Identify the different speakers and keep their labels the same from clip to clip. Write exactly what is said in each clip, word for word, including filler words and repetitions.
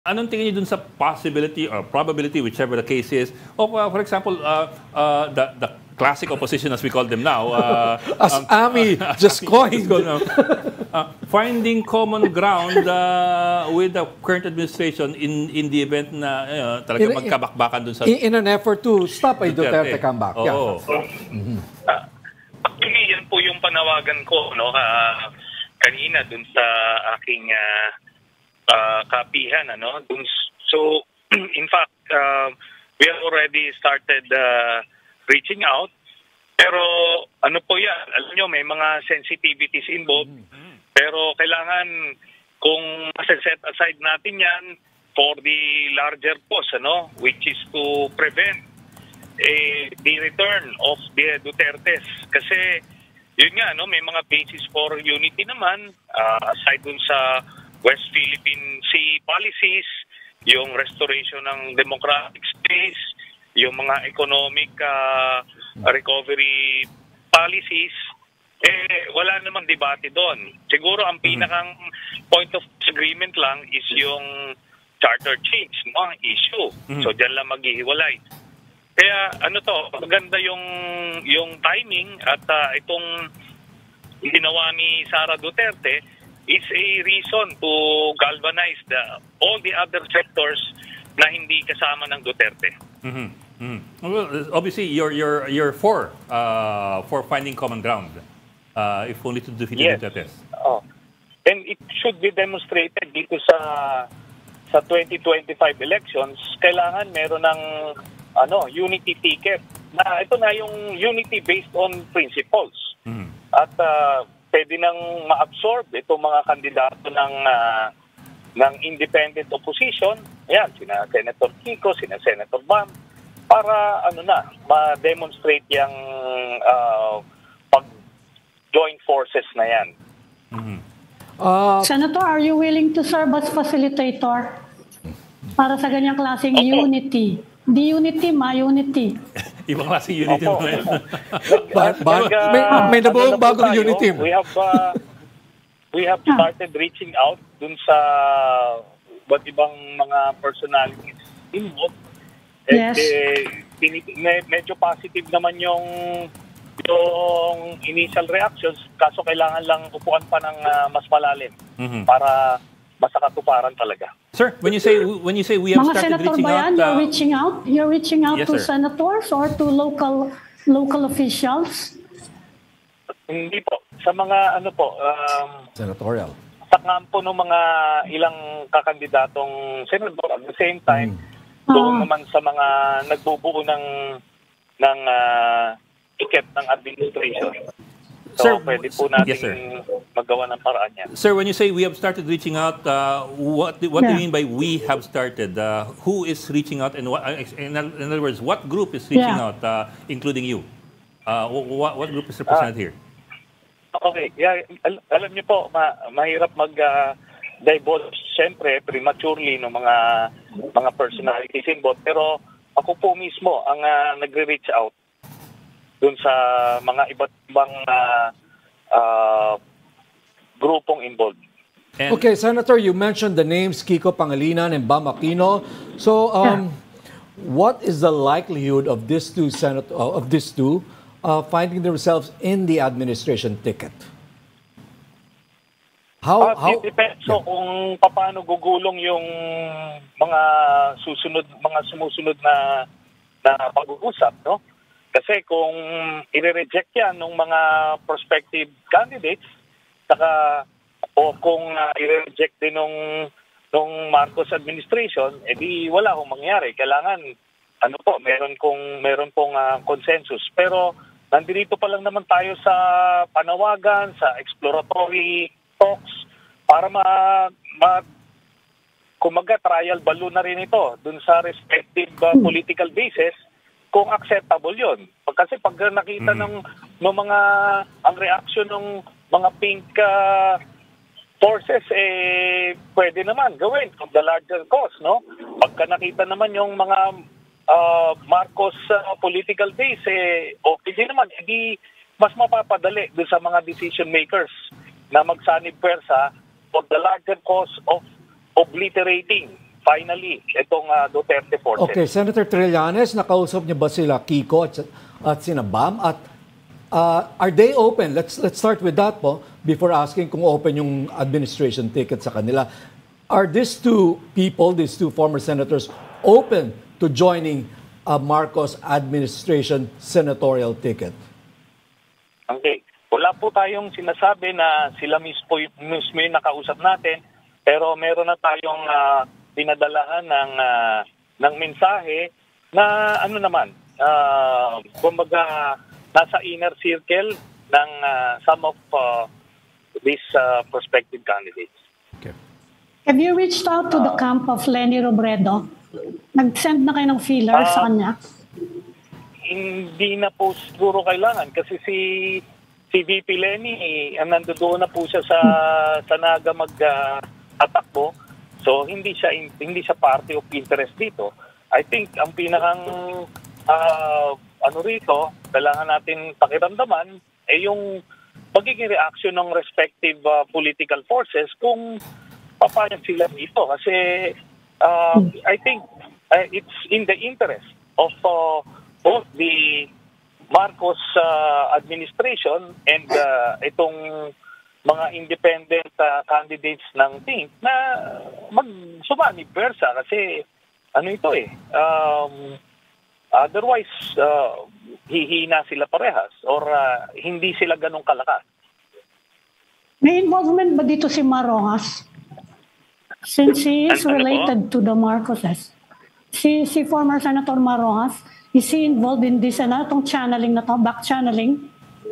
Speaker 1: Anong tingin niyo dun sa possibility or probability, whichever the case is, of, uh, for example, uh, uh, the, the classic opposition, as we call them now, uh,
Speaker 2: as
Speaker 1: um,
Speaker 2: Ami uh, just coined,
Speaker 1: uh, uh, finding common ground uh, with the current administration in in the event na uh, talaga in, magkabakbakan dun sa...
Speaker 2: In, in an effort to stop a Duterte, Duterte comeback.
Speaker 1: Oo.
Speaker 2: Yeah.
Speaker 3: Mm-hmm. uh, actually, yan po yung panawagan ko, no, uh, kanina dun sa aking... Uh, Uh, kapihan, ano? So, in fact, uh, we have already started uh, reaching out. Pero, ano po yan? Alam nyo, may mga sensitivities involved. Mm-hmm. Pero, kailangan, kung set aside natin yan for the larger cause, ano? Which is to prevent eh, the return of the Dutertes. Kasi, yun nga, no? May mga basis for unity naman, uh, aside dun sa West Philippine Sea policies, yung restoration ng democratic space, yung mga economic uh, recovery policies, eh wala namang debate doon. Siguro ang pinakang point of disagreement lang is yung charter change, no, ang issue. Mm-hmm. So diyan lang maghihiwalay. Kaya ano to, maganda yung yung timing at uh, itong ginawa ni Sara Duterte is a reason to galvanize the all the other sectors na hindi kasama ng Duterte.
Speaker 1: Mm-hmm. Mm-hmm. Well, obviously, you're you're you're for uh, for finding common ground, uh, if only to defeat
Speaker 3: yes.
Speaker 1: the Duterte.
Speaker 3: Oh, and it should be demonstrated dito sa sa twenty twenty-five elections. Kailangan meron ng ano unity ticket. Na ito na yung unity based on principles. Mm-hmm. At uh, pwede nang ma-absorb itong mga kandidato ng uh, ng independent opposition. Ayan, sina Senator Kiko, sina Senator Bam, para ano na, ma-demonstrate yung uh, pag-join forces na yan.
Speaker 4: Mm-hmm. uh, Senator, are you willing to serve as facilitator para sa ganyang klaseng okay. unity? The unity, my unity.
Speaker 1: Ibang klaseng unity
Speaker 3: Opo.
Speaker 1: naman.
Speaker 2: But, but, uh, may may nabuong bagong unity.
Speaker 3: We have uh, we have started reaching out dun sa iba't ibang mga personalities involved.
Speaker 4: Yes.
Speaker 3: Eh, eh, medyo positive naman yung yung initial reactions, kaso kailangan lang upuan pa ng uh, mas malalim mm-hmm. para masakatuparan talaga.
Speaker 1: Sir, when you say when you say we have
Speaker 4: mga
Speaker 1: started
Speaker 4: Senator
Speaker 1: reaching
Speaker 4: Bayan,
Speaker 1: out, uh,
Speaker 4: you're reaching out, you're reaching out
Speaker 1: yes,
Speaker 4: to
Speaker 1: sir.
Speaker 4: senators or to local local officials?
Speaker 3: Hindi po. Sa mga ano po, um,
Speaker 2: senatorial.
Speaker 3: Sa kampo ng mga ilang kakandidatong senador at the same time, mm. doon uh, naman sa mga nagbubuo ng ng uh, ticket ng administration. So, sir, pwede po natin yes, magawa ng paraan yan.
Speaker 1: Sir, when you say we have started reaching out, uh, what what yeah. do you mean by we have started? Uh, who is reaching out, and what, in other words, what group is reaching yeah. out, uh, including you? Uh, what, what group is represented uh, here?
Speaker 3: Okay, yeah, al alam niyo po, ma mahirap mag-divulge, uh, siyempre, prematurely ng mga mga personalities involved. Pero ako po mismo ang uh, nagre-reach out dun sa mga iba't ibang uh, uh, grupong involved.
Speaker 2: And okay, Senator, you mentioned the names Kiko Pangilinan and Bam Aquino. So, um, what is the likelihood of these two Senat uh, of these two uh, finding themselves in the administration ticket? How?
Speaker 3: Uh,
Speaker 2: how
Speaker 3: it depends yeah. so kung paano gugulong yung mga susunod, mga sumusunod na na pag-uusap, no? Kasi kung i-reject yan ng mga prospective candidates, saka, o kung uh, i-reject din ng nung Marcos administration, edi wala akong mangyari. Kailangan, ano po, meron kong meron pong uh, consensus. Pero nandito pa lang naman tayo sa panawagan, sa exploratory talks, para ma, ma kumaga trial balloon na rin ito dun sa respective uh, political bases, kung acceptable yun. Kasi pag nakita mm-hmm. ng, ng mga, ang reaction ng mga pink uh, forces, eh, pwede naman gawin for the larger cause, no? Pagka nakita naman yung mga uh, Marcos uh, political base, eh, okay din naman, edi mas mapapadali doon sa mga decision makers na magsanib pwersa for the larger cause of obliterating finally itong uh, Duterte forces.
Speaker 2: Okay, Senator Trillanes, nakausap niyo ba sila Kiko at, at sina Bam? At uh, are they open? Let's let's start with that po before asking kung open yung administration ticket sa kanila. Are these two people, these two former senators, open to joining a Marcos administration senatorial ticket?
Speaker 3: Okay. Wala po tayong sinasabi na sila mismo, mismo yung nakausap natin, pero meron na tayong uh, pinadalahan ng uh, ng mensahe na ano naman, uh, kumbaga nasa inner circle ng uh, some of uh, these uh, prospective candidates.
Speaker 2: Okay.
Speaker 4: Have you reached out to the camp of Lenny Robredo? Nag-send na kayo ng feeler uh, sa kanya?
Speaker 3: Hindi na po siguro kailangan kasi si si V P Lenny, eh, nandoon na po siya sa sa Naga mag-atakbo. Uh, so hindi siya hindi siya party of interest dito. I think ang pinakang uh, ano rito, kailangan natin pakiramdaman ay eh, yung magiging reaction ng respective uh, political forces kung papayag sila dito kasi uh, I think uh, it's in the interest of uh, both the Marcos uh, administration and uh, itong mga independent uh, candidates ng T I N C na magsumani persa kasi ano ito eh um, otherwise uh, hihina sila parehas or uh, hindi sila ganong kalakas.
Speaker 4: May involvement ba dito si Marojas? Since he is
Speaker 3: ano
Speaker 4: related
Speaker 3: po?
Speaker 4: to the Marcoses. Si, si former Senator Marojas, is he involved in this ano, itong channeling na to, back channeling?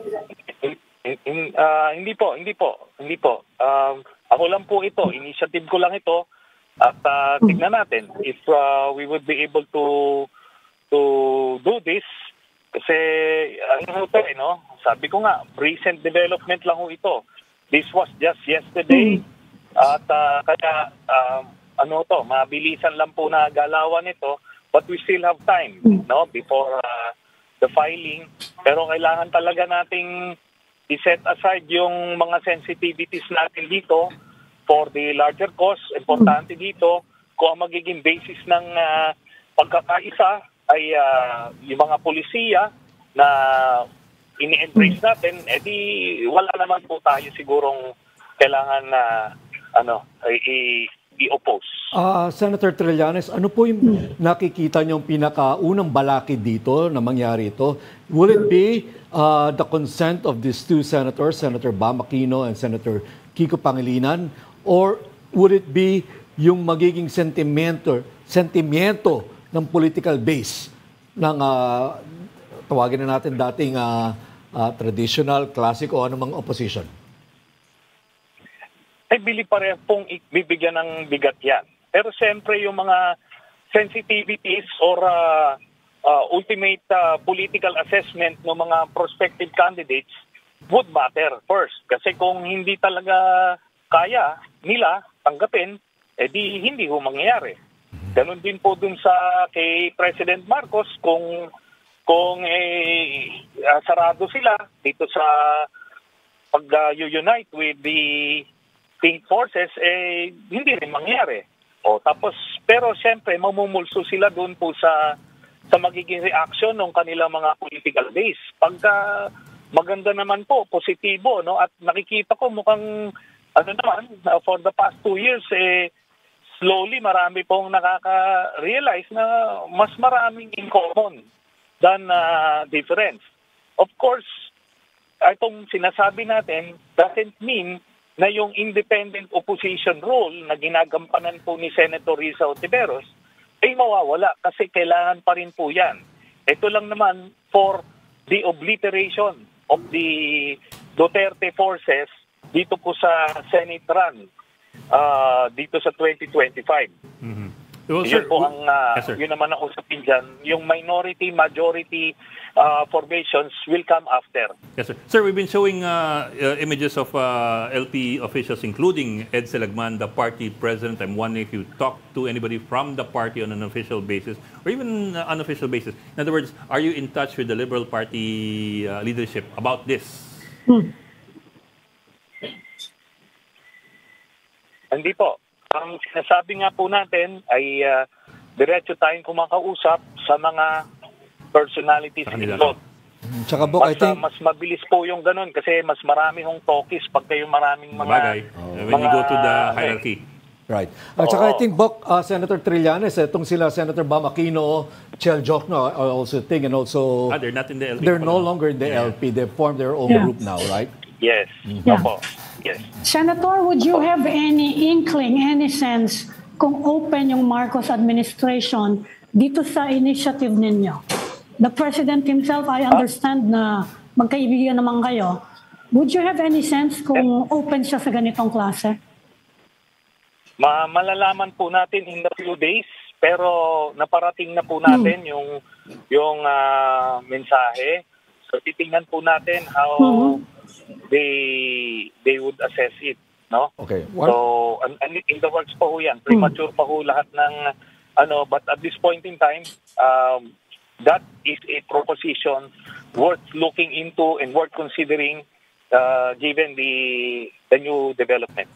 Speaker 3: In, in, uh, hindi po, hindi po, hindi po. Um, ako lang po ito, initiative ko lang ito at uh, tignan natin if uh, we would be able to to do this kasi ano ito eh, no? Sabi ko nga, recent development lang ho ito. This was just yesterday at uh, kaya uh, ano to, mabilisan lang po na galawan ito but we still have time no before uh, the filing pero kailangan talaga nating i-set aside yung mga sensitivities natin dito for the larger cause. Importante dito kung ang magiging basis ng uh, pagkakaisa ay uh, yung mga polisiya na ini-embrace natin, edi wala naman po tayo sigurong kailangan na uh, ano i- i-oppose.
Speaker 2: Uh, Senator Trillanes, ano po yung nakikita niyong pinakaunang balakid dito na mangyari ito? Will it be uh, the consent of these two senators, Senator Bam Aquino and Senator Kiko Pangilinan? Or would it be yung magiging sentimento, sentimento ng political base ng uh, tawagin na natin dating uh, uh, traditional, classic o anumang opposition?
Speaker 3: I believe pareho pong bibigyan ng bigat yan. Pero siyempre yung mga sensitivities or uh, uh, ultimate uh, political assessment ng mga prospective candidates would matter first. Kasi kung hindi talaga kaya nila tanggapin, edi hindi ho mangyayari. Ganun din po dun sa kay President Marcos kung kung eh, uh, sarado sila dito sa pag-unite uh, with the pink forces, eh, hindi rin mangyari. O, tapos, pero siyempre, mamumulso sila doon po sa sa magiging reaction ng kanilang mga political base. Pagka maganda naman po, positibo, no? At nakikita ko mukhang, ano naman, uh, for the past two years, eh, slowly marami pong nakaka-realize na mas maraming in common than uh, difference. Of course, itong sinasabi natin doesn't mean na yung independent opposition role na ginagampanan po ni Senator Risa Ontiveros ay mawawala kasi kailangan pa rin po yan. Ito lang naman for the obliteration of the Duterte forces dito po sa Senate run uh, dito sa twenty twenty-five.
Speaker 1: Mm-hmm. Well,
Speaker 3: yun
Speaker 1: sir,
Speaker 3: po ang, uh,
Speaker 1: yes,
Speaker 3: yun naman ang usapin dyan. Yung minority, majority uh, formations will come after.
Speaker 1: Yes, sir. Sir, we've been showing uh, uh, images of uh, L P officials, including Ed Selagman, the party president. I'm wondering if you talk to anybody from the party on an official basis or even uh, unofficial basis. In other words, are you in touch with the Liberal Party uh, leadership about this?
Speaker 4: Hmm.
Speaker 3: Hindi po. ang sinasabi nga po natin ay uh, diretso tayong kumakausap sa mga personalities
Speaker 1: Sa kanila.
Speaker 3: involved.
Speaker 2: Tsaka, Bok, I
Speaker 3: Mas,
Speaker 2: think...
Speaker 3: uh, mas mabilis po yung ganun kasi mas marami hong talkies pag kayo maraming mga...
Speaker 1: Bagay. When you go to the hierarchy.
Speaker 2: Right. At saka I
Speaker 3: Oo.
Speaker 2: think, Bok, uh, Senator Trillanes, itong sila Senator Bam Aquino, Chel Jokno are also thing, and also
Speaker 1: Ah, they're not in the L P.
Speaker 2: they're
Speaker 1: pala.
Speaker 2: no longer in the
Speaker 1: Yeah.
Speaker 2: L P. They've formed their own
Speaker 4: Yeah.
Speaker 2: group now, right?
Speaker 3: Yes.
Speaker 4: Yeah.
Speaker 3: Opo. Yes.
Speaker 4: Senator, would you have any inkling, any sense kung open yung Marcos administration dito sa initiative ninyo? The President himself, I understand na magkaibigan naman kayo. Would you have any sense kung open siya sa ganitong klase?
Speaker 3: Ma malalaman po natin in a few days, pero naparating na po natin
Speaker 2: Hmm.
Speaker 3: yung yung ah, mensahe. So titingnan po natin how
Speaker 2: Hmm.
Speaker 3: they they would assess it, no?
Speaker 2: Okay.
Speaker 3: So an, an, in the works pa ho yan. Premature pa ho lahat ng ano, but at this point in time, um, that is a proposition worth looking into and worth considering uh, given the the new development.